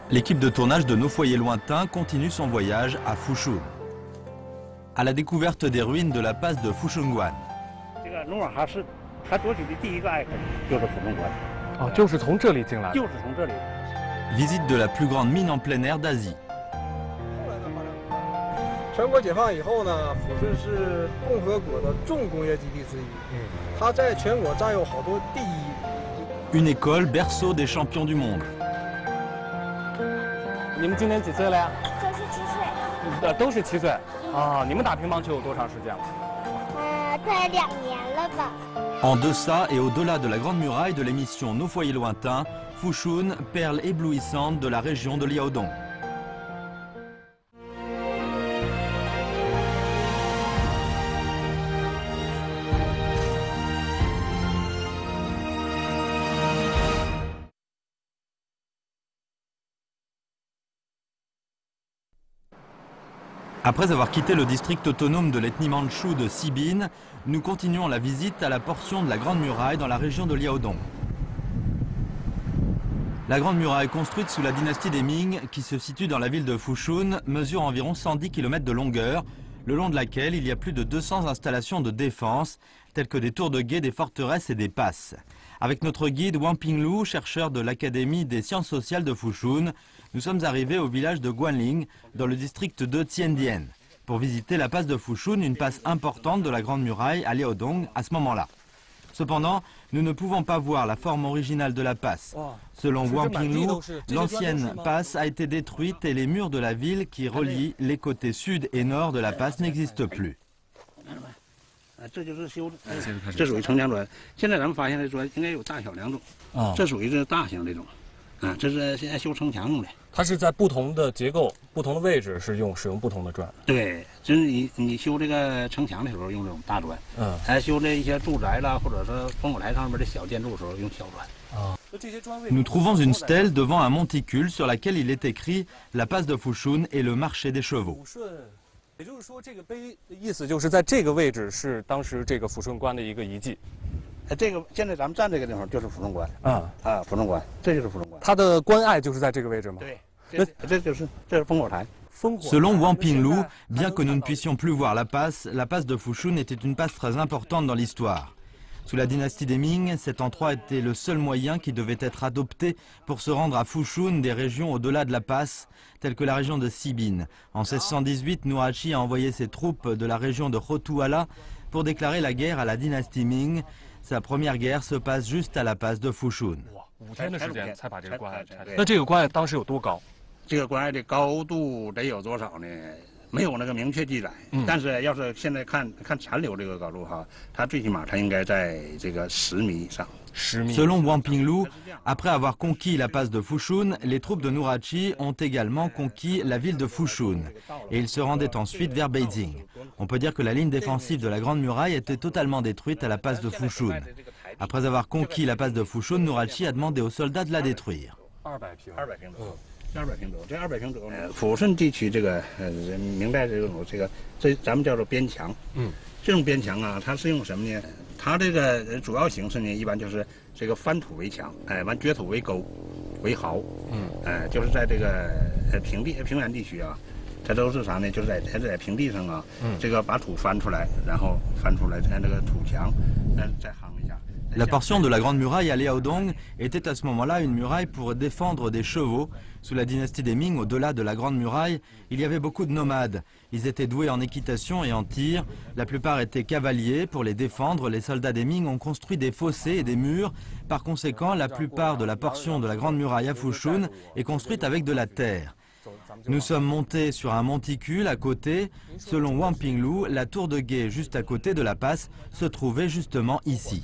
L'équipe de tournage de Nos Foyers Lointains continue son voyage à Fushun, à la découverte des ruines de la passe de Fushunguan. Visite de la plus grande mine en plein air d'Asie. Une école berceau des champions du monde. En deçà et au-delà de la Grande Muraille de l'émission Nos Foyers Lointains, Fushun, perle éblouissante de la région de Liaodong. Après avoir quitté le district autonome de l'ethnie mandchoue de Sibin, nous continuons la visite à la portion de la Grande Muraille dans la région de Liaodong. La Grande Muraille, construite sous la dynastie des Ming, qui se situe dans la ville de Fushun, mesure environ 110 km de longueur, le long de laquelle il y a plus de 200 installations de défense, telles que des tours de guet, des forteresses et des passes. Avec notre guide Wang Pinglu, chercheur de l'Académie des sciences sociales de Fushun, nous sommes arrivés au village de Guanling, dans le district de Tiandian, pour visiter la passe de Fushun, une passe importante de la Grande Muraille à Liaodong à ce moment-là. Cependant, nous ne pouvons pas voir la forme originale de la passe. Selon Wang Pinglu, l'ancienne passe a été détruite et les murs de la ville qui relient les côtés sud et nord de la passe n'existent plus. Nous trouvons une stèle devant un monticule sur laquelle il est écrit « La passe de Fushun et le marché des chevaux ». Selon Wang Pinglu, bien que nous ne puissions plus voir la passe de Fushun était une passe très importante dans l'histoire. Sous la dynastie des Ming, cet endroit était le seul moyen qui devait être adopté pour se rendre à Fushun des régions au-delà de la passe, telles que la région de Sibin. En 1618, Nurhaci a envoyé ses troupes de la région de Hotuala pour déclarer la guerre à la dynastie Ming. Sa première guerre se passe juste à la passe de Fushun. Selon Wang Pinglu, après avoir conquis la passe de Fushun, les troupes de Nurhaci ont également conquis la ville de Fushun et ils se rendaient ensuite vers Beijing. On peut dire que la ligne défensive de la Grande Muraille était totalement détruite à la passe de Fushun. Après avoir conquis la passe de Fushun, Nurhaci a demandé aux soldats de la détruire. La portion de la Grande Muraille à Liaodong était à ce moment-là une muraille pour défendre des chevaux. Sous la dynastie des Ming, au-delà de la Grande Muraille, il y avait beaucoup de nomades. Ils étaient doués en équitation et en tir. La plupart étaient cavaliers. Pour les défendre, les soldats des Ming ont construit des fossés et des murs. Par conséquent, la plupart de la portion de la Grande Muraille à Fushun est construite avec de la terre. Nous sommes montés sur un monticule à côté. Selon Wang Pinglu, la tour de guet juste à côté de la passe se trouvait justement ici.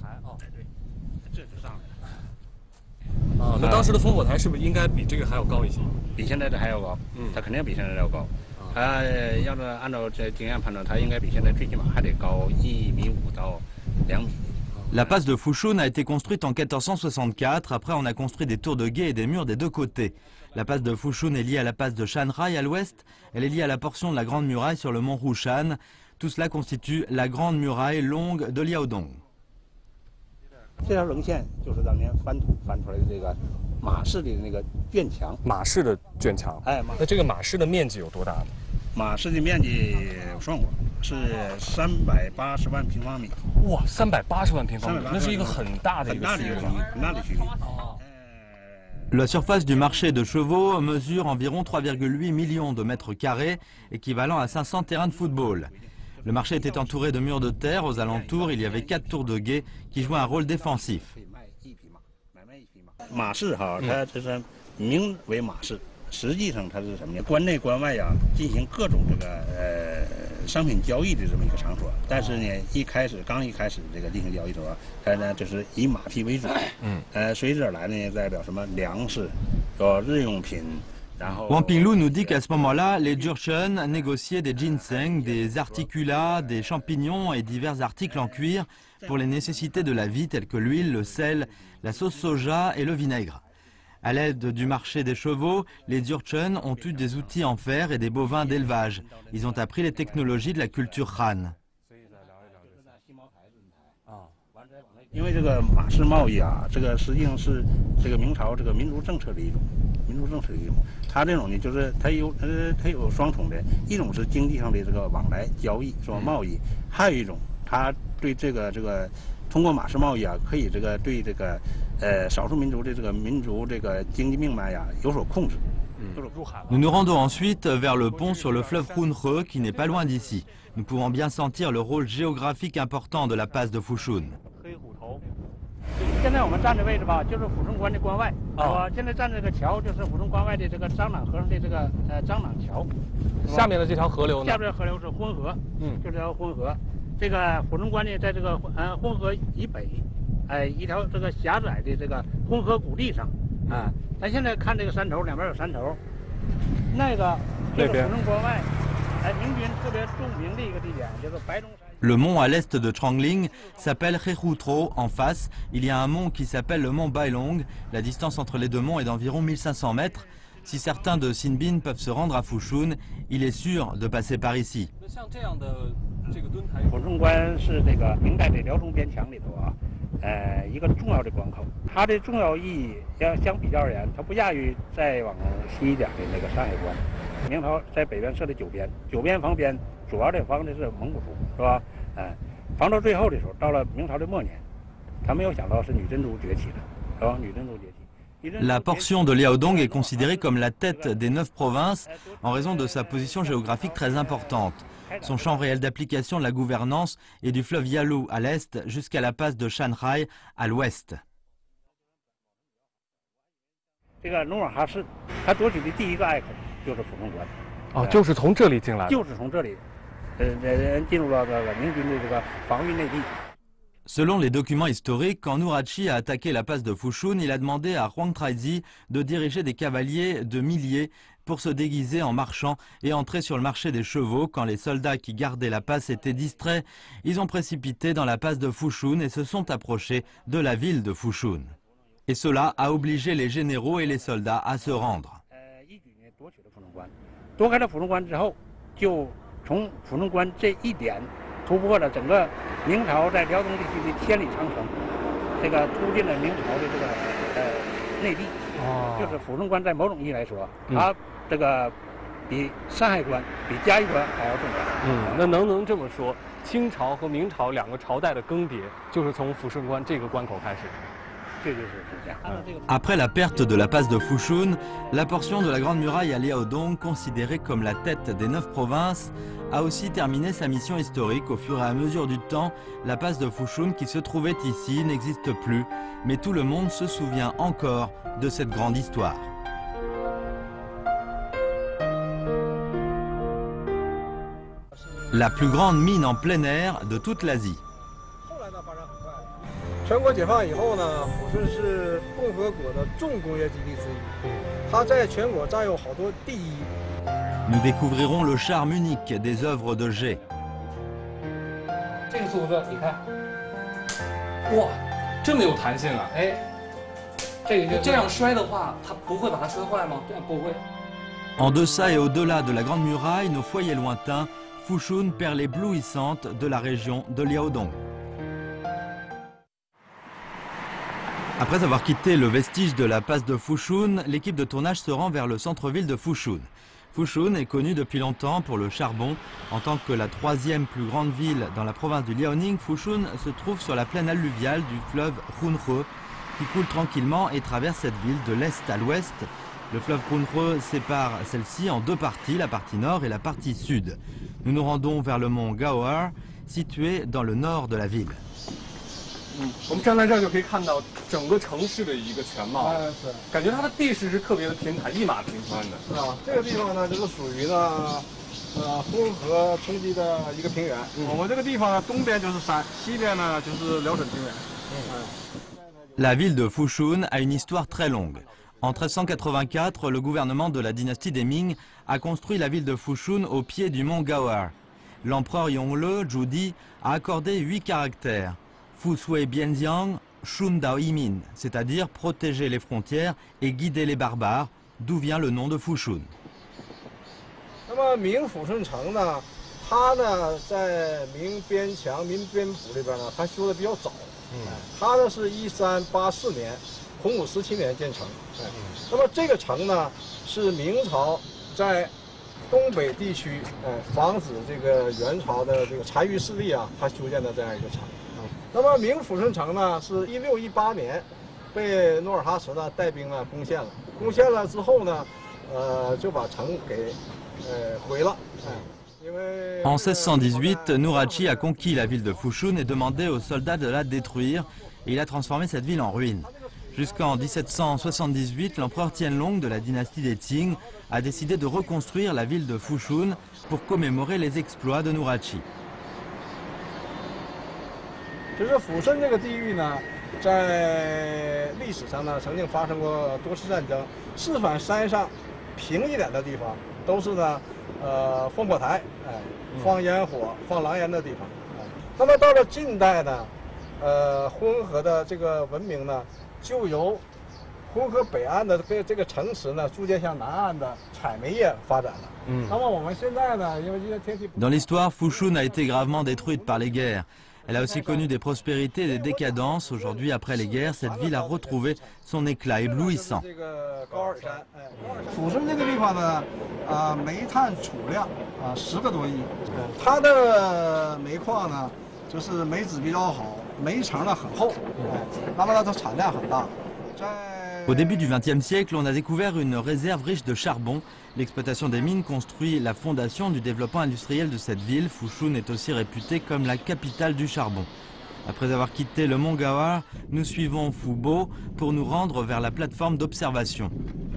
La passe de Fushun a été construite en 1464. Après, on a construit des tours de guet et des murs des deux côtés. La passe de Fushun est liée à la passe de Shanrai à l'ouest. Elle est liée à la portion de la Grande Muraille sur le mont Rushan. Tout cela constitue la Grande Muraille longue de Liaodong. 这条棱线就是当年翻土翻出来的这个马市的那个卷墙。 马市的卷墙。哎，那这个马市的面积有多大呢？ 马市的面积我算过，是380万平方米。 哇，380万平方米，那是一个很大的一个区域， 很大的区域。 La surface du marché de chevaux mesure environ 3,8 millions de mètres carrés, équivalent à 500 terrains de football. Le marché était entouré de murs de terre. Aux alentours, il y avait 4 tours de guet qui jouaient un rôle défensif. 马市哈，它这是名为马市，实际上它是什么呢？关内关外呀，进行各种这个商品交易的这么一个场所。但是呢，刚一开始这个进行交易的时候，它呢就是以马匹为主。随之而来呢，代表什么粮食、日用品。 Wang Pinglu nous dit qu'à ce moment-là, les Jurchen négociaient des ginseng, des articulats, des champignons et divers articles en cuir pour les nécessités de la vie telles que l'huile, le sel, la sauce soja et le vinaigre. À l'aide du marché des chevaux, les Jurchen ont eu des outils en fer et des bovins d'élevage. Ils ont appris les technologies de la culture Han. 因为这个马市贸易啊，这个实际上是这个明朝这个民族政策的一种，它这种呢，就是它有双重的，一种是经济上的这个往来交易，说贸易，还有一种，它对这个通过马市贸易啊，可以对这个少数民族的这个经济命脉呀有所控制。 Nous nous rendons ensuite vers le pont sur le fleuve Khunhe qui n'est pas loin d'ici. Nous pouvons bien sentir le rôle géographique important de la passe de Fushun. 现在我们站的位置吧，就是抚顺关的关外。我现在站这个桥，就是抚顺关外的这个张朗河上的这个张朗桥。 下面的这条河流呢？ 下边河流是浑河，就这条浑河。这个抚顺关呢，在这个浑河以北，一条这个狭窄的这个浑河谷地上啊。咱现在看这个山头，两边有山头，那个就是抚顺关外，明军特别著名的一个地点，就是白龙山。 Le mont à l'est de Trangling s'appelle Khehutro. En face, il y a un mont qui s'appelle le mont Bailong. La distance entre les deux monts est d'environ 1500 mètres. Si certains de Sinbin peuvent se rendre à Fushun, il est sûr de passer par ici. 抚顺关是这个明代的辽中边墙里头啊，一个重要的关口。它的重要意义要相比较而言，它不亚于再往西一点的那个山海关。明朝在北边设的9边，9边防边，主要的防的是蒙古族，是吧？防到最后的时候，到了明朝的末年，他没有想到是女真族崛起了，是吧？女真族崛起。 La portion de Liaodong est considérée comme la tête des 9 provinces en raison de sa position géographique très importante. Son champ réel d'application de la gouvernance est du fleuve Yalu à l'est jusqu'à la passe de Shanghai à l'ouest. 这个努尔哈赤，他夺取的第一个隘口就是抚顺关。 哦，就是从这里进来的。 就是从这里，进入了这个明军的这个防御内地。 Selon les documents historiques, quand Nourachi a attaqué la passe de Fushun, il a demandé à Huang Traizi de diriger des cavaliers de milliers pour se déguiser en marchands et entrer sur le marché des chevaux. Quand les soldats qui gardaient la passe étaient distraits, ils ont précipité dans la passe de Fushun et se sont approchés de la ville de Fushun. Et cela a obligé les généraux et les soldats à se rendre. 夺开了抚顺关之后，就从抚顺关这一点突破了整个明朝在辽东地区的千里长城，这个突进了明朝的这个内地。就是抚顺关在某种意义来说，它这个比山海关、比嘉峪关还要重要。 那能这么说，清朝和明朝两个朝代的更迭，就是从抚顺关这个关口开始。 Après la perte de la passe de Fushun, la portion de la Grande Muraille à Liaodong, considérée comme la tête des 9 provinces, a aussi terminé sa mission historique. Au fur et à mesure du temps, la passe de Fushun qui se trouvait ici n'existe plus, mais tout le monde se souvient encore de cette grande histoire. La plus grande mine en plein air de toute l'Asie. 全国解放以后呢，抚顺是共和国的重工业基地之一，它在全国占有好多第一。 Nous découvrirons le charme unique des œuvres de G. 这个柱子，你看，哇，这么有弹性啊！哎，这个这样摔的话，它不会把它摔坏吗？对，不会。 En deçà et au-delà de la Grande Muraille, nos foyers lointains, Fushun perle éblouissante de la région de Liaodong. Après avoir quitté le vestige de la passe de Fushun, l'équipe de tournage se rend vers le centre-ville de Fushun. Fushun est connue depuis longtemps pour le charbon. En tant que la troisième plus grande ville dans la province du Liaoning, Fushun se trouve sur la plaine alluviale du fleuve Hunhe, qui coule tranquillement et traverse cette ville de l'est à l'ouest. Le fleuve Hunhe sépare celle-ci en deux parties, la partie nord et la partie sud. Nous nous rendons vers le mont Gao'er, situé dans le nord de la ville. 我们站在这儿就可以看到整个城市的一个全貌， 是。 感觉它的地势是特别的平坦，一马平川的。 是啊，这个地方呢，就是属于呢，浑河冲积的一个平原。我们这个地方呢，东边就是山，西边呢就是辽沈平原。 La ville de Fushun a une histoire très longue. En 1384, le gouvernement de la dynastie des Ming a construit la ville de Fushun au pied du mont Gao'er. L'empereur Yongle, Zhu, a accordé 8 caractères. Fu Sui Bianjiang, Shun Dao Yimin, c'est-à-dire protéger les frontières et guider les barbares, d'où vient le nom de Fushun. 那么明抚顺城呢，它呢在明边墙、明边堡里边呢，它修的比较早。它呢是1384年，洪武17年建成。那么这个城呢是明朝在东北地区，防止这个元朝的这个残余势力啊，它修建的这样一个城。那么明抚顺城呢是1618年被努尔哈赤呢带兵呢攻陷了，攻陷了之后呢，就把城给毁了。 En 1618, Nurhaci a conquis la ville de Fushun et demandé aux soldats de la détruire, et il a transformé cette ville en ruine. Jusqu'en 1778, l'empereur Tianlong de la dynastie des Qing a décidé de reconstruire la ville de Fushun pour commémorer les exploits de Nurhaci. 就是抚顺这个地域呢，在历史上呢曾经发生过多次战争，四川山上平一点的地方都是呢，烽火台，放烟火、放狼烟的地方。那么到了近代呢，浑河的这个文明呢，就由浑河北岸的这个城池呢，逐渐向南岸的采煤业发展了。那么我们现在呢，因为今天天气。 Dans l'histoire, Fushun a été gravement détruite par les guerres. Elle a aussi connu des prospérités et des décadences. Aujourd'hui, après les guerres, cette ville a retrouvé son éclat éblouissant. 抚顺这个地方呢，煤炭储量10个多亿。它的煤矿呢，就是煤质比较好，煤层呢很厚，那么它的产量很大。 Au début du XXe siècle, on a découvert une réserve riche de charbon. L'exploitation des mines construit la fondation du développement industriel de cette ville. Fushun est aussi réputée comme la capitale du charbon. Après avoir quitté le mont Gao'er, nous suivons Fubo pour nous rendre vers la plateforme d'observation.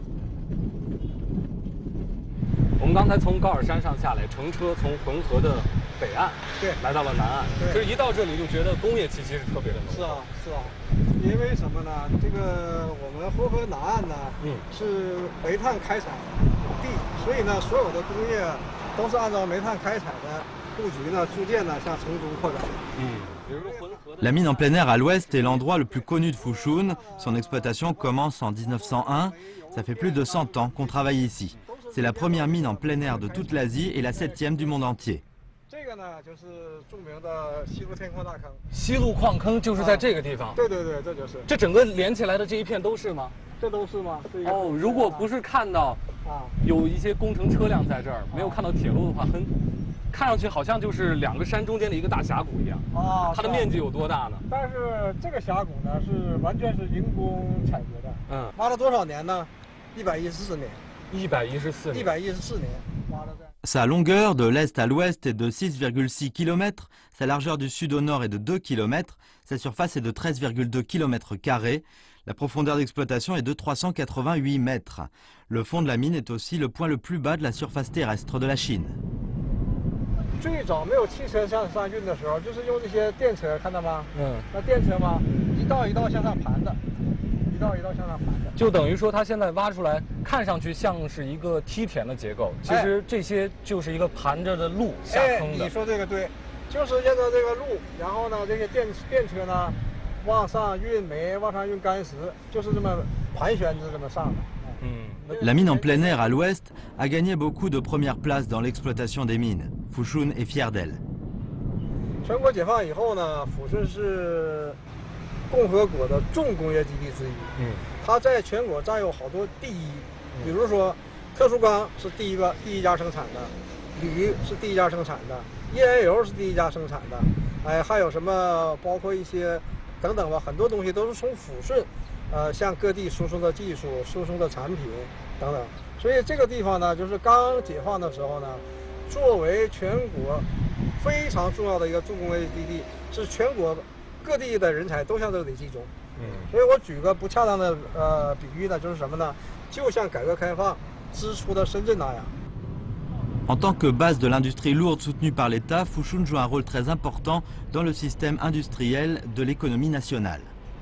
我们刚才从高尔山上下来，乘车从浑河的北岸来到了南岸。可是，一到这里就觉得工业气息是特别的浓。 是啊，是啊。 因为什么呢？这个我们浑河南岸呢，是煤炭开采地，所以呢，所有的工业都是按照煤炭开采的布局呢，逐渐呢向城中扩展。 La mine en plein air à l'ouest est l'endroit le plus connu de Fushun. Son exploitation commence en 1901. Ça fait plus de 100 ans qu'on travaille ici. C'est la première mine en plein air de toute l'Asie et la 7e du monde entier. 这个呢，就是著名的西路天矿大坑。 西路矿坑就是在这个地方。 对对对，这就是。这整个连起来的这一片都是吗？ 这都是吗？ 哦，如果不是看到有一些工程车辆在这儿，没有看到铁路的话，看上去好像就是两个山中间的一个大峡谷一样。啊，它的面积有多大呢？ 但是这个峡谷呢，是完全是人工采掘的。挖了多少年呢？114年。114年。114年挖了。 Sa longueur de l'est à l'ouest est de 6,6 km, sa largeur du sud au nord est de 2 km, sa surface est de 13,2 km², la profondeur d'exploitation est de 388 mètres. Le fond de la mine est aussi le point le plus bas de la surface terrestre de la Chine. 最早没有汽车向上运的时候，就是用这些电车，看到吗？那电车嘛，一道一道向上盘的。 一道一道向上盘的， 就等于说它现在挖出来，看上去像是一个梯田的结构，其实这些就是一个盘着的路下坑的。 你说这个对，就是沿着这个路，然后呢，这些电车呢，往上运煤，往上运干石，就是这么盘旋着这么上的。 La mine en plein air à l'ouest a gagné beaucoup de premières places dans l'exploitation des mines. Fushun est fier d'elle. 全国解放以后呢，抚顺是共和国的重工业基地之一。它在全国占有好多第一，比如说特殊钢是第一家生产的，铝是第一家生产的，页岩油是第一家生产的，哎，还有什么包括一些等等吧，很多东西都是从抚顺，向各地输送的技术、输送的产品等等。所以这个地方呢，就是刚解放的时候呢，作为全国非常重要的一个重工业基地，是全国各地的人才都向这里集中。所以我举个不恰当的比喻呢，就是什么呢？就像改革开放之初的深圳那样。 En tant que base de l'industrie lourde soutenue par l'État, Fushun joue un rôle très important dans le système industriel de l'économie nationale.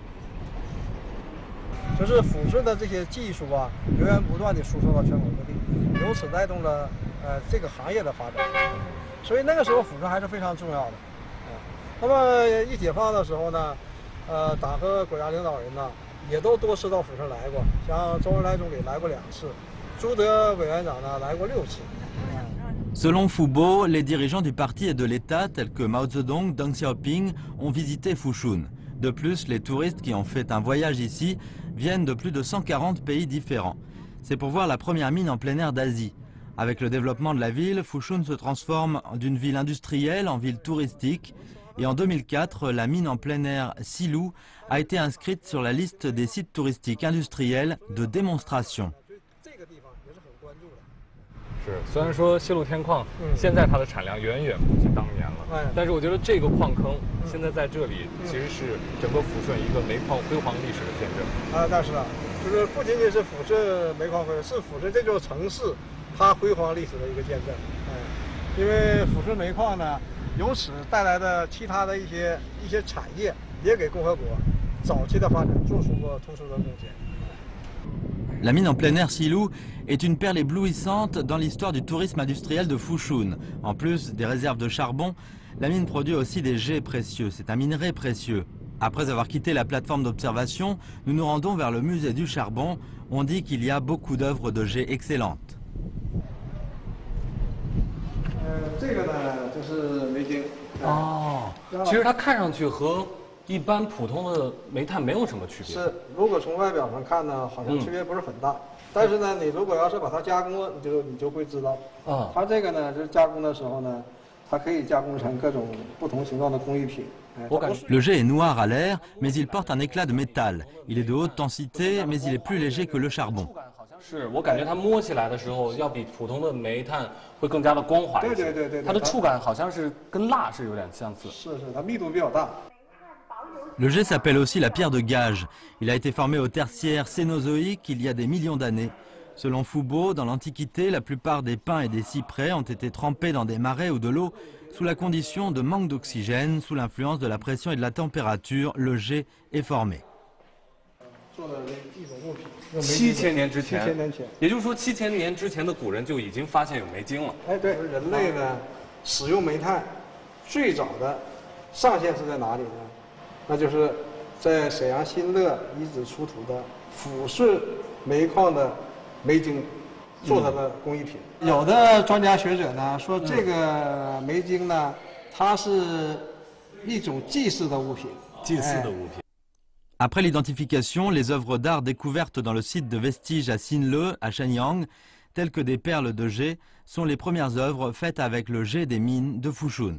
就是抚顺的这些技术啊，源源不断地输送到全国各地，由此带动了这个行业的发展。所以那个时候抚顺还是非常重要的。那么一解放的时候呢，党和国家领导人呢也都多次到抚顺来过，像周恩来总理来过2次，朱德委员长呢来过6次。 Selon Foubo, les dirigeants du parti et de l'État, tels que Mao Zedong, Deng Xiaoping, ont visité Fushun. De plus, les touristes qui ont fait un voyage ici viennent de plus de 140 pays différents. C'est pour voir la première mine en plein air d'Asie. Avec le développement de la ville, Fushun se transforme d'une ville industrielle en ville touristique. Et en 2004, la mine en plein air Silou a été inscrite sur la liste des sites touristiques industriels de démonstration. 是，虽然说西路天矿现在它的产量远远不及当年了，但是我觉得这个矿坑现在在这里其实是整个抚顺一个煤矿辉煌历史的见证。 但是啊，就是不仅仅是抚顺煤矿辉煌，是抚顺这座城市它辉煌历史的一个见证。因为抚顺煤矿呢，由此带来的其他的一些产业，也给共和国早期的发展做出过突出的贡献。 La mine en plein air Silou est une perle éblouissante dans l'histoire du tourisme industriel de Fushun. En plus des réserves de charbon, la mine produit aussi des jets précieux. C'est un minerai précieux. Après avoir quitté la plateforme d'observation, nous nous rendons vers le musée du charbon. On dit qu'il y a beaucoup d'œuvres de jets excellentes. 这个呢，就是煤晶。 其实它看上去和一般普通的煤炭没有什么区别。 是，如果从外表上看呢，好像区别不是很大。但是呢，你如果要是把它加工了，你就会知道。它这个呢，就是加工的时候呢，它可以加工成各种不同形状的工艺品。 Le jet est noir à l'air, mais il porte un éclat de métal. Il est de haute densité, mais il est plus léger que le charbon. 是我感觉它摸起来的时候，要比普通的煤炭会更加的光滑一些。对，它的触感好像是跟蜡是有点相似。 是，它密度比较大。 Le jet s'appelle aussi la pierre de gage. Il a été formé au tertiaire cénozoïque il y a des millions d'années. Selon Foubo, dans l'Antiquité, la plupart des pins et des cyprès ont été trempés dans des marais ou de l'eau. Sous la condition de manque d'oxygène, sous l'influence de la pression et de la température, le jet est formé. 7000年之前，也就是说7000年之前的古人就已经发现有煤晶了。 对，人类呢使用煤炭最早的上限是在哪里呢？那就是在沈阳新乐遗址出土的抚顺煤矿的煤晶做它的工艺品。有的专家学者呢说，这个煤晶呢，它是一种祭祀的物品。 祭祀的物品。 Après l'identification, les œuvres d'art découvertes dans le site de vestiges à Sinle, à Shenyang, telles que des perles de jet, sont les premières œuvres faites avec le jet des mines de Fushun.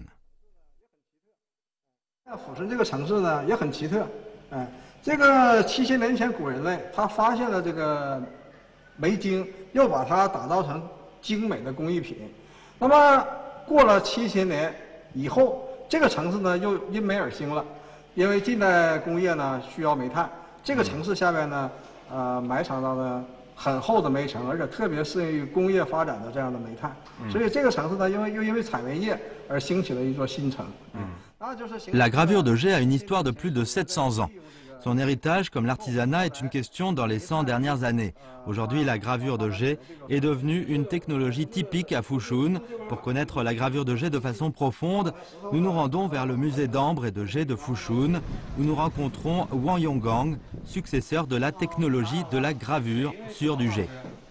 抚顺这个城市呢也很奇特，这个7000年前古人类他发现了这个煤晶，又把它打造成精美的工艺品。那么过了7000年以后，这个城市呢又因煤而兴了。因为近代工业呢需要煤炭，这个城市下面呢，埋藏到了很厚的煤层，而且特别适应于工业发展的这样的煤炭，所以这个城市呢，因为采煤业而兴起了一座新城。 La gravure de jet a une histoire de plus de 700 ans. Son héritage, comme l'artisanat, est une question dans les 100 dernières années. Aujourd'hui, la gravure de jet est devenue une technologie typique à Fushun. Pour connaître la gravure de jet de façon profonde, nous nous rendons vers le musée d'ambre et de jet de Fushun, où nous rencontrons Wang Yonggang, successeur de la technologie de la gravure sur du jet.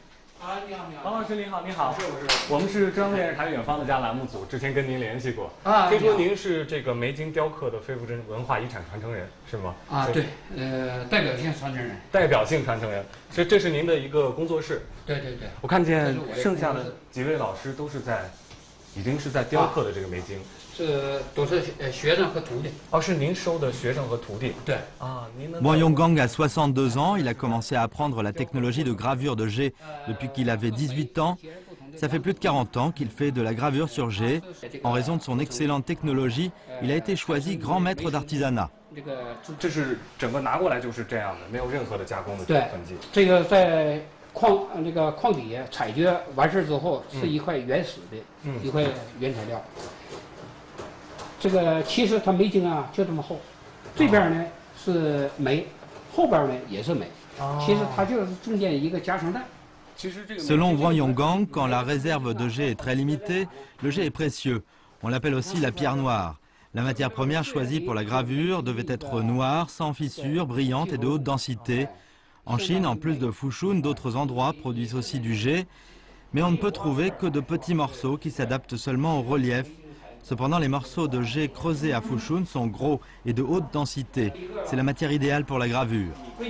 啊，你好，你好， 王老师您好，您好，我们是中央电视台远方的家栏目组，之前跟您联系过啊。 听说您是这个梅津雕刻的非物质文化遗产传承人，是吗？ 啊，对，代表性传承人。 代表性传承人，这是您的一个工作室。 对对对。 我看见剩下的几位老师都是已经是在雕刻的这个梅津。 这都是学生和徒弟。 哦，是您收的学生和徒弟。 对。 啊，您能。 Wang Yonggang a 62 ans, il a commencé à apprendre la technologie de gravure de jet depuis qu'il avait 18 ans. Ça fait plus de 40 ans qu'il fait de la gravure sur jet. En raison de son excellente technologie, il a été choisi grand maître d'artisanat. 这是整个拿过来就是这样的，没有任何的加工的痕迹。 这个在矿底下采掘完事之后，是一块原始的一块原材料。这个其实它梅津啊就这么厚，这边呢是煤，后边呢也是煤，其实它就是中间一个夹层带。 Selon Wang Yonggang, quand la réserve de jet est très limitée, le jet est précieux. On l'appelle aussi la pierre noire. La matière première choisie pour la gravure devait être noire, sans fissures, brillante et de haute densité. En Chine, en plus de Fushun, d'autres endroits produisent aussi du jet, mais on ne peut trouver que de petits morceaux qui s'adaptent seulement au relief. Cependant, les morceaux de jet creusés à Fushun sont gros et de haute densité. C'est la matière idéale pour la gravure.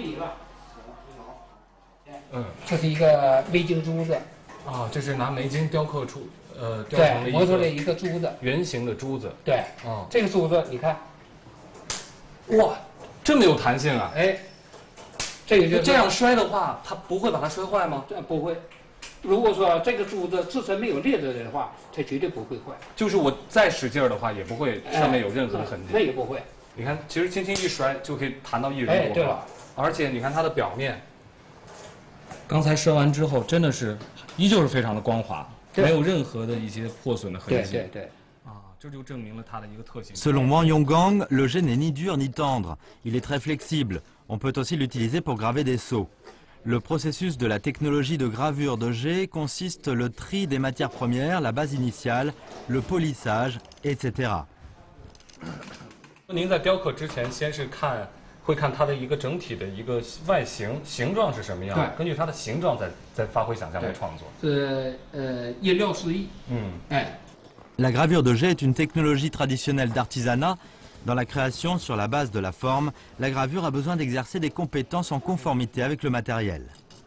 这是一个梅津珠子啊，这是拿梅津雕刻出雕成的磨出来一个珠子， 圆形的珠子。 对，这个珠子你看， 哇，这么有弹性啊！ 哎，这个就这样摔的话，它不会把它摔坏吗？ 不会。如果说这个珠子自身没有裂着的话，它绝对不会坏。 就是我再使劲的话，也不会上面有任何的痕迹。 那也不会。 你看，其实轻轻一摔就可以弹到一人多高。 对了， 而且你看它的表面。 刚才摔完之后，真的是依旧是非常的光滑，没有任何的一些破损的痕迹。 对。 啊，这就证明了它的一个特性。 Selon Wang Yonggang, le jet n'est ni dur ni tendre. Il est très flexible. On peut aussi l'utiliser pour graver des sceaux. Le processus de la technologie de gravure de jet consiste le tri des matières premières, la base initiale, le polissage, etc. 您在雕刻之前，先是会看它的一个整体的一个外形状是什么样的，根据它的形状再发挥想象来创作。 是因料施艺。 La gravure de jet est une technologie traditionnelle d'artisanat. Dans la création, sur la base de la forme, la gravure a besoin d'exercer des compétences en conformité avec le matériel.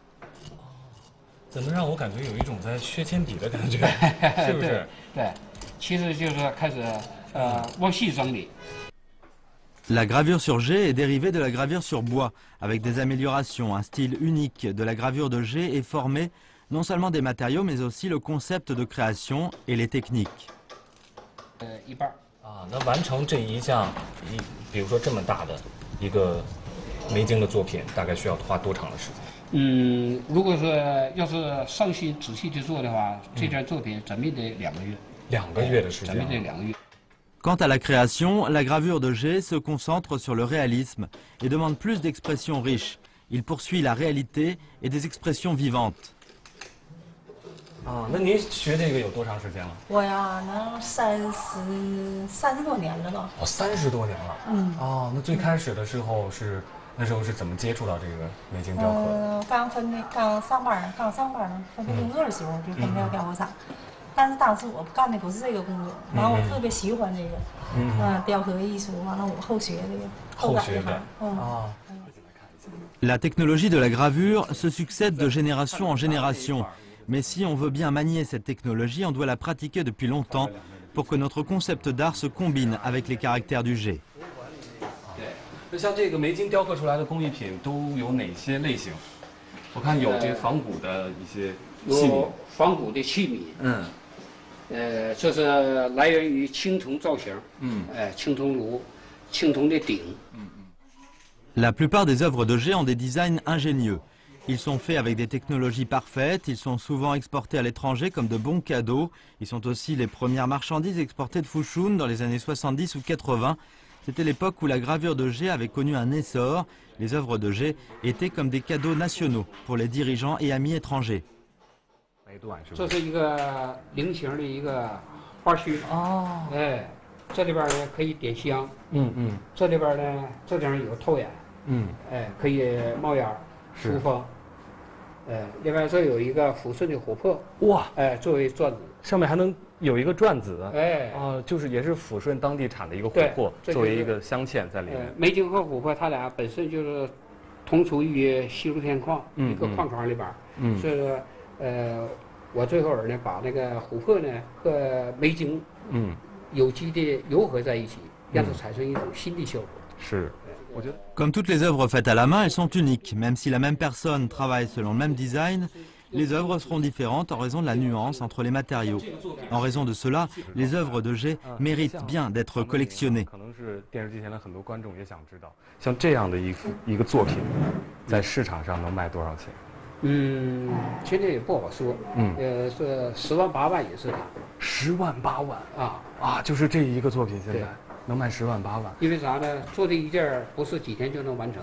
怎么让我感觉有一种在削铅笔的感觉？是不是？ 对，其实就是开始往细整理。 La gravure sur jet est dérivée de la gravure sur bois, avec des améliorations. Un style unique de la gravure de jet est formé non seulement des matériaux, mais aussi le concept de création et les techniques. 一半啊，那完成这一项，比如说这么大的一个梅津的作品，大概需要花多长的时间？ 如果说要是上心仔细去做的话，这件作品怎么也得2个月。 2个月的时间。 怎么也得2个月。 Quant à la création, la gravure de jet se concentre sur le réalisme et demande plus d'expressions riches. Il poursuit la réalité et des expressions vivantes. 啊，那您学这个有多长时间了？ 我呀，能30多年了吧。 哦，30多年了。哦，那最开始的时候那时候是怎么接触到这个梅津雕刻？ 刚上班呢，分配工作的时候就分配到雕刻厂。 但是当时我干的不是这个工作，完了我特别喜欢这个，雕刻艺术，完了我后学这个，后改的， La technologie de la gravure se succède de génération en génération. Mais si on veut bien manier cette technologie, on doit la pratiquer depuis longtemps pour que notre concept d'art se combine avec les caractères du jet. 那像这个梅津雕刻出来的工艺品都有哪些类型？我看有这仿古的一些器皿， 仿古的器皿，这是来源于青铜造型，青铜炉、青铜的鼎。 La plupart des œuvres de jet ont des designs ingénieux. Ils sont faits avec des technologies parfaites, ils sont souvent exportés à l'étranger comme de bons cadeaux. Ils sont aussi les premières marchandises exportées de Fushun dans les années 70 ou 80. C'était l'époque où la gravure de jet avait connu un essor. Les œuvres de jet étaient comme des cadeaux nationaux pour les dirigeants et amis étrangers. 这是一个菱形的一个花须哦，这里边呢可以点香，这里边呢这地方有透眼，可以冒烟、疏风， 另外这有一个抚顺的琥珀， 哇， 作为转子， 上面还能有一个转子，就是也是抚顺当地产的一个琥珀，作为一个镶嵌在里面。 梅金和琥珀它俩本身就是同处于西露天矿一个矿床里边，所以说我最后呢把那个琥珀呢和梅金有机的糅合在一起，让它产生一种新的效果。 是。 Comme toutes les œuvres faites à la main, elles sont uniques. Même si la même personne travaille selon le même design, les œuvres seront différentes en raison de la nuance entre les matériaux. En raison de cela, les œuvres de G méritent bien d'être collectionnées. 可能是电视机前的很多观众也想知道，像这样的一个作品，在市场上能卖多少钱？ 现在也不好说。是10万8万也是它。 10万8万就是这一个作品现在。能卖10万8万， 因为啥呢？做这一件不是几天就能完成，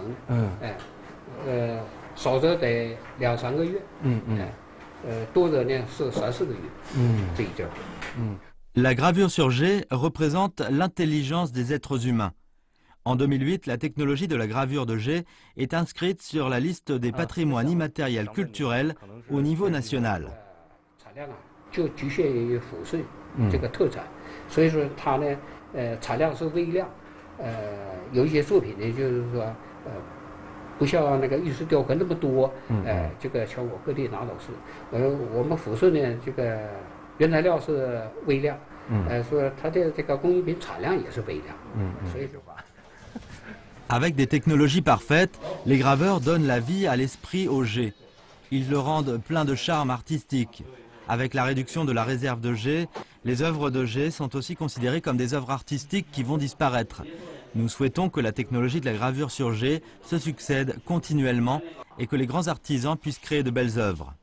少则得2、3个月，多则呢是3、4个月，这一件。 La gravure sur G représente l'intelligence des êtres humains. En 2008, la technologie de la gravure de G est inscrite sur la liste des patrimoines immatériels culturels au niveau national. 产量就局限于抚顺这个特产，所以说它呢。产量是微量，有一些作品呢，就是说，不像那个玉石雕刻那么多，这个全国各地哪都是。我们抚顺呢，这个原材料是微量，说它的这个工艺品产量也是微量，所以说吧。 Avec des technologies parfaites, les graveurs donnent la vie à l'esprit au G. Ils le rendent plein de charme artistique. Avec la réduction de la réserve de G, les œuvres de G sont aussi considérées comme des œuvres artistiques qui vont disparaître. Nous souhaitons que la technologie de la gravure sur G se succède continuellement et que les grands artisans puissent créer de belles œuvres.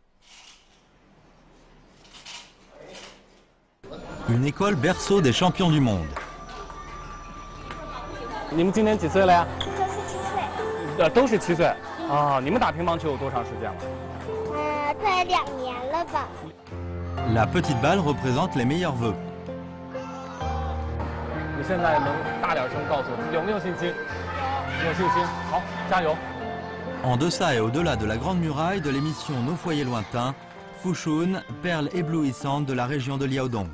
Une école berceau des champions du monde. 你们今年几岁了呀？ 都是7岁。 都是7岁啊！你们打乒乓球有多长时间了？ 快2年了吧。 La petite balle représente les meilleurs vœux. 你现在能大点声告诉我，有没有信心？有信心，好，加油！ En deçà et au-delà de la Grande Muraille de l'émission Nos foyers lointains, Fushun, perle éblouissante de la région de Liaodong.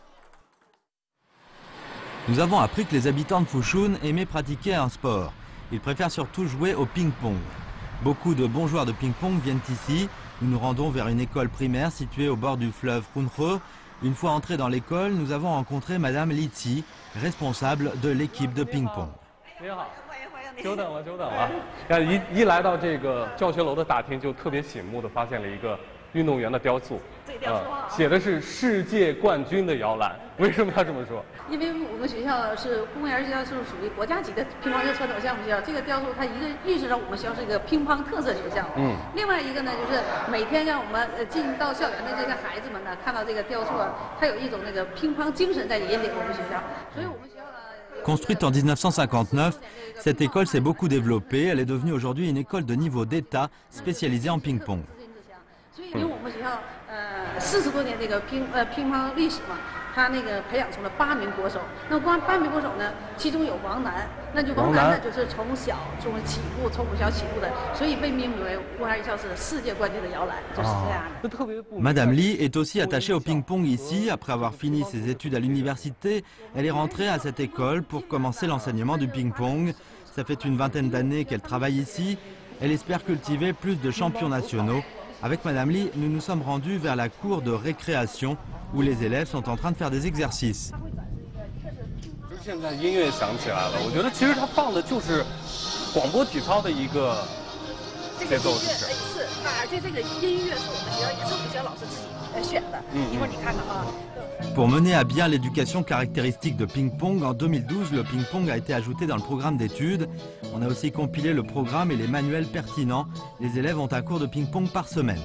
Nous avons appris que les habitants de Fushun aimaient pratiquer un sport. Ils préfèrent surtout jouer au ping-pong. Beaucoup de bons joueurs de ping-pong viennent ici. Nous nous rendons vers une école primaire située au bord du fleuve Runhe. Une fois entrés dans l'école, nous avons rencontré Madame Li Tsi, responsable de l'équipe de ping-pong. 久等了，久等了。看一来到这个教学楼的大厅，就特别醒目的发现了一个运动员的雕塑，写的是世界冠军的摇篮。为什么要这么说？ 因为我们学校是公务员学校，是属于国家级的乒乓球传统项目学校。这个雕塑它一个预示着我们学校是一个乒乓特色学校，另外一个呢就是每天让我们进到校园的这个孩子们呢看到这个雕塑，它有一种那个乒乓精神在引领我们学校，所以我们学校呢。 Construite en 1959, cette école s'est beaucoup développée. Elle est devenue aujourd'hui une école de niveau d'État spécialisée en ping-pong. 因为我们学校40多年这个乒乓历史嘛，他那个培养出了8名国手。那光8名国手呢，其中有王楠，那就王楠呢就是从小从起步，从母校起步的，所以被命名为乌哈艺校是世界冠军的摇篮，就是这样的。 Madame Li est aussi attachée au ping-pong ici. Après avoir fini ses études à l'université, elle est rentrée à cette école pour commencer l'enseignement du ping-pong. Ça fait une vingtaine d'années qu'elle travaille ici. Elle espère cultiver plus de champions nationaux. Avec Madame Li, nous nous sommes rendus vers la cour de récréation où les élèves sont en train de faire des exercices. 现在音乐响起来了，我觉得其实它放的就是广播体操的一个节奏，是不是？ 是，而且这个音乐是我们学校也是我们学校老师自己选的。一会儿你看看啊。 Pour mener à bien l'éducation caractéristique de ping-pong, en 2012, le ping-pong a été ajouté dans le programme d'études. On a aussi compilé le programme et les manuels pertinents. Les élèves ont un cours de ping-pong par semaine.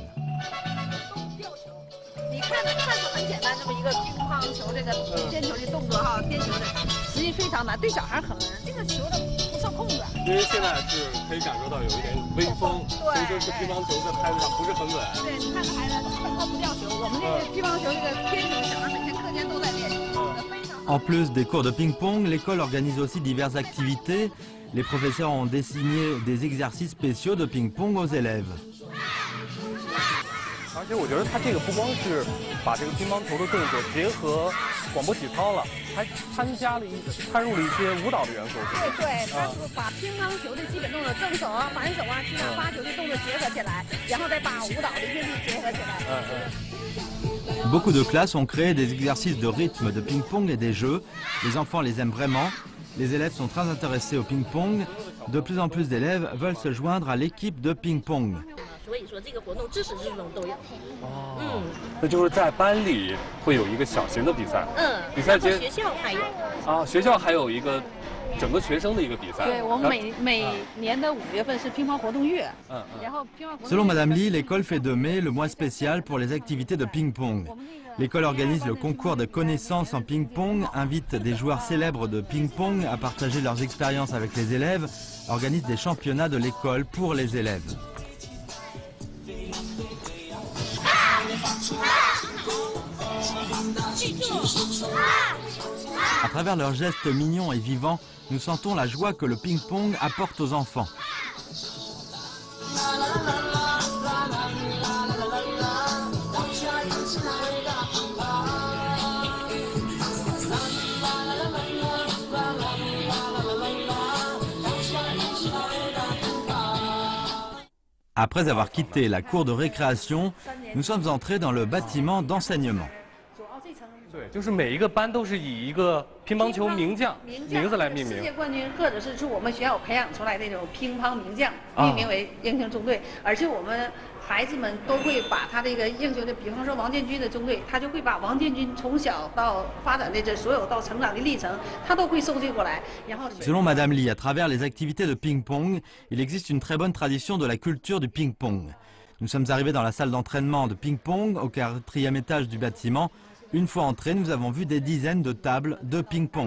你看似很简单，这么一个乒乓球这个颠球的动作哈，颠球的，实际非常难，对小孩很难。这个球它不受控制。 因为现在是可以感受到有一点微风，所以说是乒乓球在拍子上不是很稳。 对，你看这孩子根本不掉球。我们这个乒乓球这个颠球，小孩每天课间都在练。 En plus des cours de ping-pong, l'école organise aussi diverses activités. Les professeurs ont dessiné des exercices spéciaux de ping-pong aux élèves. 而且我觉得他这个不光是把这个乒乓球的动作结合广播体操了，还掺入了一些舞蹈的元素。 对，他是把乒乓球的基本动作，正手啊、反手啊、击打发球的动作结合起来，然后再把舞蹈的韵律结合起来。 Beaucoup de classes ont créé des exercices de rythme de ping-pong et des jeux. Les enfants les aiment vraiment. Les élèves sont très intéressés au ping-pong. De plus en plus d'élèves veulent se joindre à l'équipe de ping-pong. 所以说这个活动至始至终都有。 那就是在班里会有一个小型的比赛。比赛学校还有。 学校还有一个整个学生的一个比赛。 对，我们每年的5月份是乒乓活动月。然后乒乓活动。 Selon Madame Li, l'école fait de mai le mois spécial pour les activités de ping-pong. L'école organise le concours de connaissances en ping-pong, invite des joueurs célèbres de ping-pong à partager leurs expériences avec les élèves, organise des championnats de l'école pour les élèves. À travers leurs gestes mignons et vivants, nous sentons la joie que le ping-pong apporte aux enfants. Après avoir quitté la cour de récréation, nous sommes entrés dans le bâtiment d'enseignement. 对，就是每一个班都是以一个乒乓球名将名字来命名。 世界冠军或者是我们学校培养出来的这种乒乓名将，命名为英雄中队。而且我们孩子们都会把他这个英雄的，比方说王建军的中队，他就会把王建军从小到发展的这所有到成长的历程，他都会收集过来。然后 Selon Madame Li, à travers les activités de ping-pong, il existe une très bonne tradition de la culture du ping-pong. Nous sommes arrivés dans la salle d'entraînement de ping-pong au 4e étage du bâtiment. Une fois entrés, nous avons vu des dizaines de tables de ping-pong.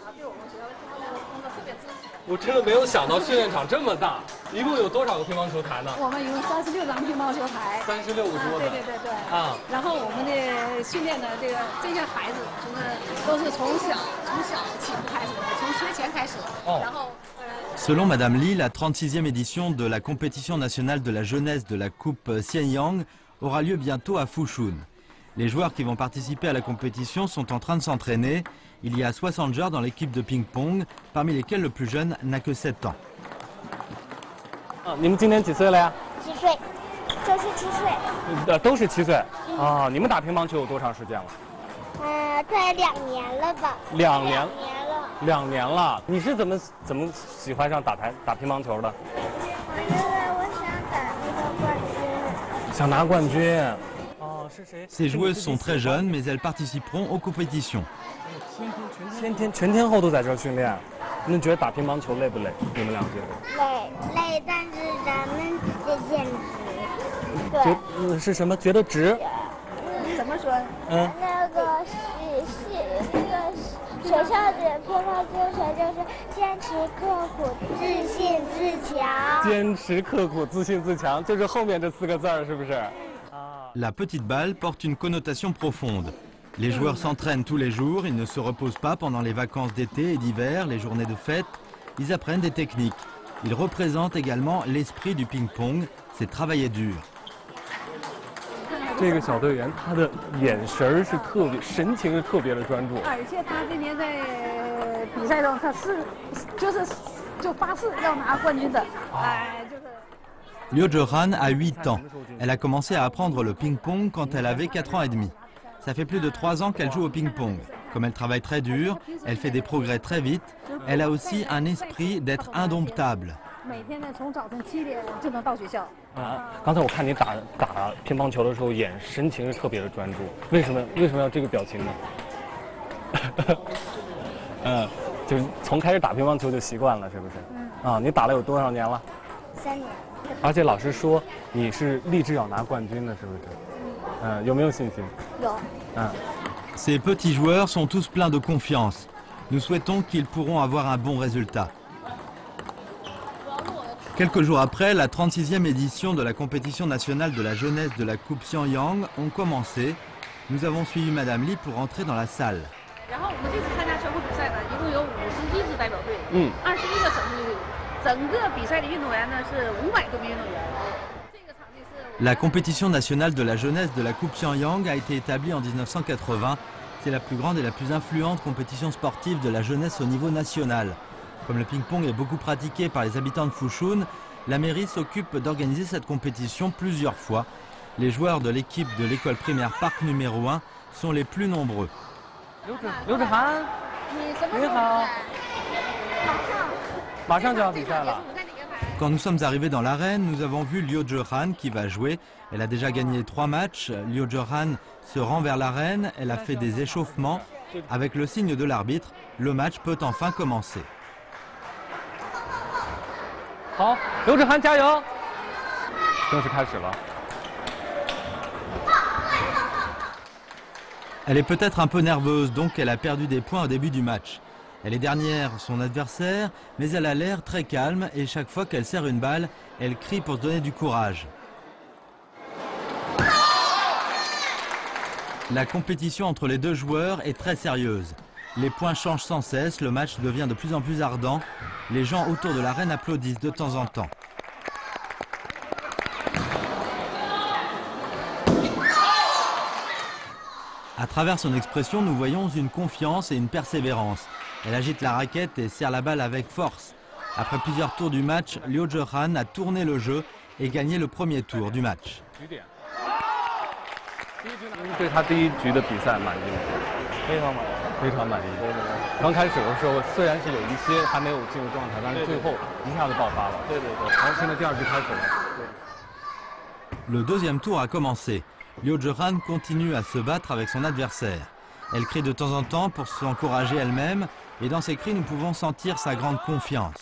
我真的没有想到训练场这么大，一共有多少个乒乓球台呢？ 我们有36张乒乓球台 ，36个桌子。 对。然后我们的训练呢，这些孩子都是从小起步开始的，从学前开始。然后。 Selon Madame Li, la 36e édition de la compétition nationale de la jeunesse de la Coupe Xianyang aura lieu bientôt à Fushun. Les joueurs qui vont participer à la compétition sont en train de s'entraîner. Il y a 60 joueurs dans l'équipe de ping-pong, parmi lesquels le plus jeune n'a que 7 ans. 你们今年几岁了呀 ？7岁，都是7岁。 都是7岁。你们打乒乓球有多长时间了？ 快2年了吧。 2年了。2年了。你是怎么喜欢上打乒乓球的？ 因为我想打那个冠军。 想拿冠军。 Ces joueuses sont très jeunes, mais elles participeront aux compétitions. 全天候都在这儿训练，你们觉得打乒乓球累不累？你们俩觉得？ 累，但是咱们得减脂。 对。是什么？觉得值？ 怎么说？那个学校的乒乓球学就是坚持刻苦、自信自强。 坚持刻苦、自信自强，就是后面这4个字儿，是不是？ La petite balle porte une connotation profonde. Les joueurs s'entraînent tous les jours, ils ne se reposent pas pendant les vacances d'été et d'hiver, les journées de fête. Ils apprennent des techniques. Ils représentent également l'esprit du ping-pong, c'est travailler dur. 这个小队员他的眼神是特别，神情是特别的专注。 而且他今年在比赛中，他就发誓要拿冠军的， Liu Zhehan a 8 ans. Elle a commencé à apprendre le ping-pong quand elle avait 4 ans et demi. Ça fait plus de 3 ans qu'elle joue au ping-pong. Comme elle travaille très dur, elle fait des progrès très vite. Elle a aussi un esprit d'être indomptable. 每天呢，从早晨7点就能到学校。 刚才我看你打乒乓球的时候，神情是特别的专注。为什么要这个表情呢？就是从开始打乒乓球就习惯了，是不是？你打了有多少年了 ？3年。 而且老师说你是立志要拿冠军的，是不是？有没有信心？ 有。 Ces petits joueurs sont tous pleins de confiance. Nous souhaitons qu'ils pourront avoir un bon résultat. Quelques jours après, la 36e édition de la compétition nationale de la jeunesse de la Coupe Xianyang ont commencé. Nous avons suivi Madame Li pour entrer dans la salle. 然后我们这次参加全国比赛呢，一共有51支代表队，21个省队队伍，整个比赛的运动员呢是500多名运动员。这个场地是 La compétition nationale de la jeunesse de la Coupe Xianyang a été établie en 1980. C'est la plus grande et la plus influente compétition sportive de la jeunesse au niveau national. Comme le ping-pong est beaucoup pratiqué par les habitants de Fushun, la mairie s'occupe d'organiser cette compétition plusieurs fois. Les joueurs de l'équipe de l'école primaire Parc numéro 1 sont les plus nombreux. Quand nous sommes arrivés dans l'arène, nous avons vu Liu Zhehan qui va jouer. Elle a déjà gagné 3 matchs. Liu Zhehan se rend vers l'arène. Elle a fait des échauffements. Avec le signe de l'arbitre, le match peut enfin commencer. Liu Zhehan, 加油！正式开始了。 Elle est peut-être un peu nerveuse, donc elle a perdu des points au début du match. Elle est dernière son adversaire, mais elle a l'air très calme et chaque fois qu'elle serre une balle, elle crie pour se donner du courage. La compétition entre les deux joueurs est très sérieuse. Les points changent sans cesse, le match devient de plus en plus ardent. Les gens autour de l'arène applaudissent de temps en temps. À travers son expression, nous voyons une confiance et une persévérance. Elle agite la raquette et serre la balle avec force. Après plusieurs tours du match, Liu Zhehan a tourné le jeu et gagné le premier tour du match. Le deuxième tour a commencé. Liu Zhehan continue à se battre avec son adversaire. Elle crie de temps en temps pour s'encourager elle-même et dans ses cris nous pouvons sentir sa grande confiance.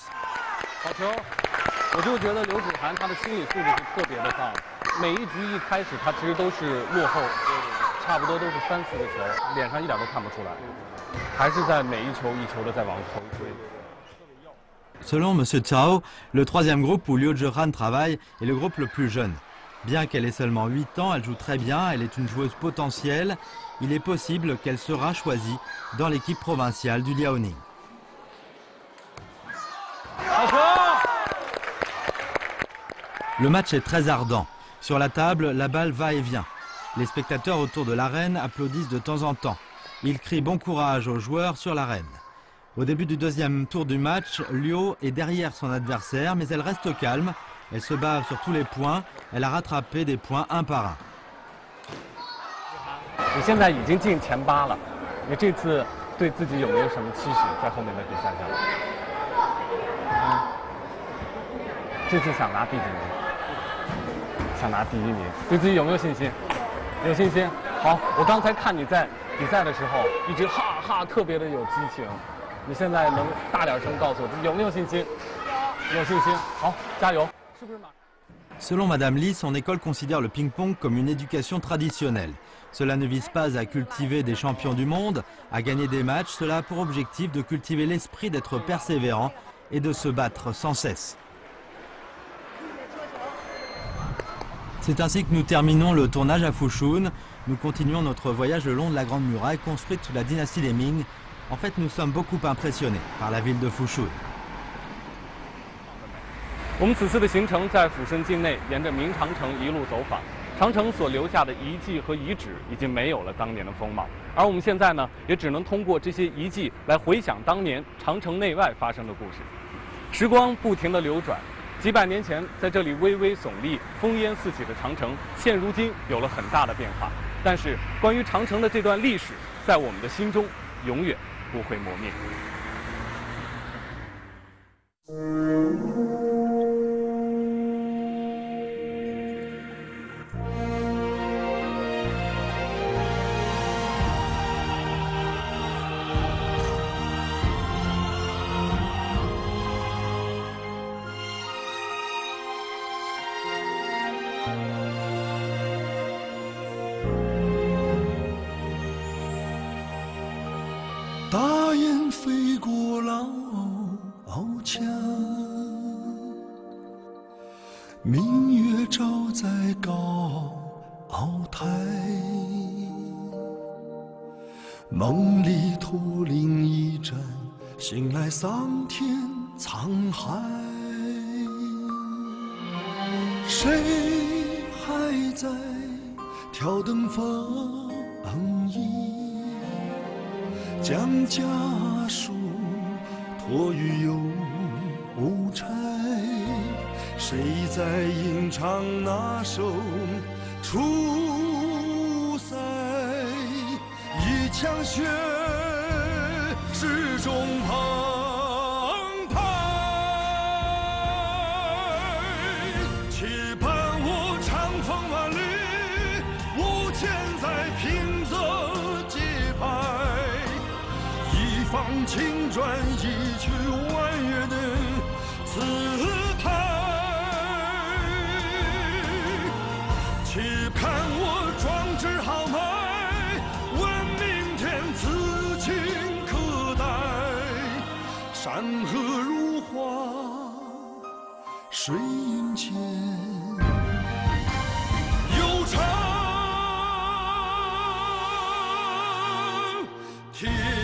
Selon M. Cao, le troisième groupe où Liu Zhehan travaille est le groupe le plus jeune. Bien qu'elle ait seulement 8 ans, elle joue très bien, elle est une joueuse potentielle. Il est possible qu'elle sera choisie dans l'équipe provinciale du Liaoning. Le match est très ardent. Sur la table, la balle va et vient. Les spectateurs autour de l'arène applaudissent de temps en temps. Ils crient bon courage aux joueurs sur l'arène. Au début du deuxième tour du match, Liu est derrière son adversaire, mais elle reste calme. Elle se bat sur tous les points. Elle a rattrapé des points un par un. 你现在已经进前8了，你这次对自己有没有什么期许在后面的比赛上？这次想拿第几名？想拿第1名，对自己有没有信心？有信心。好，我刚才看你在比赛的时候一直哈哈特别的有激情，你现在能大点声告诉我有没有信心？有信心。好，加油！是不是马？ Selon Madame Li, son école considère le ping-pong comme une éducation traditionnelle. Cela ne vise pas à cultiver des champions du monde, à gagner des matchs. Cela a pour objectif de cultiver l'esprit d'être persévérant et de se battre sans cesse. C'est ainsi que nous terminons le tournage à Fushun. Nous continuons notre voyage le long de la Grande Muraille construite sous la dynastie des Ming. En fait, nous sommes beaucoup impressionnés par la ville de Fushun. 我们此次的行程在抚顺境内，沿着明长城一路走访。长城所留下的遗迹和遗址已经没有了当年的风貌，而我们现在呢，也只能通过这些遗迹来回想当年长城内外发生的故事。时光不停地流转，几百年前在这里巍巍耸立、烽烟四起的长城，现如今有了很大的变化。但是，关于长城的这段历史，在我们的心中永远不会磨灭。 大雁飞过老墙，明月照在高台。梦里驼铃一盏，醒来桑田沧海。谁还在挑灯放映，将家书托于邮差，谁在吟唱那首出塞？一腔血始终澎湃，期盼我长风万里，无钱在平泽节拍，一放青砖，一曲婉约的词牌，期盼我壮志豪迈，问明天此情可待，山河如画，水云间，悠长天。